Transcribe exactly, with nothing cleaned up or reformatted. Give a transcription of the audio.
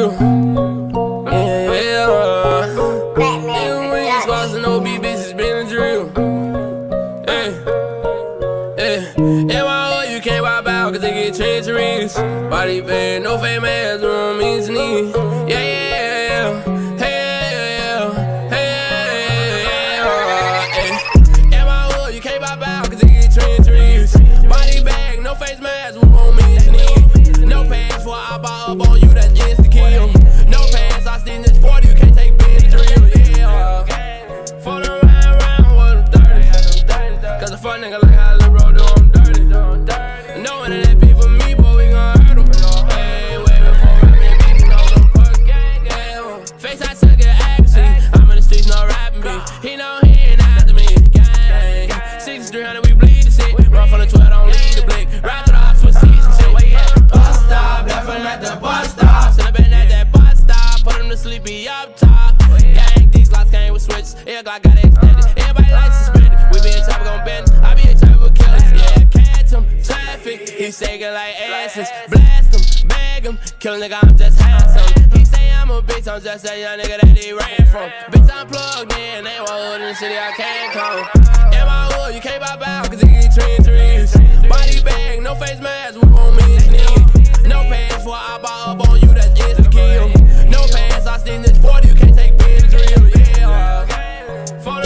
drill. Yeah, yeah. And we ain't supposed to know, be bitches been a drill. Hey, hey. And my hoe, you can't wipe out cause they get treacherous. Body bad, no fame ass, room means knee. Yeah, yeah, yeah. Hey, yeah, hey, yeah. And my hoe, you can't wipe out cause they get treacherous. Body bag, no face mask, room means knee. No pass for I buy up on you, that's insta kill. No pass, I seen this forty, you can't take bitch drill. Yeah, fall around, around with them thirty. Cause a fuck nigga like how Lil Bro do, I'm dirty. Knowing that that be for me, boy, we gon' hurt him. Hey, way before I been beating on them puck gang, gang. Face I took it action, I'm in the streets, no rapping beef. He know he ain't after me, gang. sixty-three hundred, we bleed the shit. Run from the twelve, don't lead the blick. Ride to the ops for season shit, where you at? Bus stop, left at the bus stop. Should've been at that bus stop, put him to sleepy up top. Gang, these locks came with switches, yeah, Glock got extended. Everybody like suspended, we be in traffic on bend. I be in traffic with killers, yeah, catch him, traffic. He shaking like asses, blast him, bag him, kill a nigga, I'm just handsome. He say I'm a bitch, I'm just a young nigga that he ran from. Bitch, I'm plugged in, ain't one hood in the city, I can't come. In my hood, you can't buy out cause it get treacherous. Body bag, no face mask, we won't miss knee. No pass for I buy up on you, that's insta kill. No pass, I seen this forty, you can't take bitch drill. Yeah,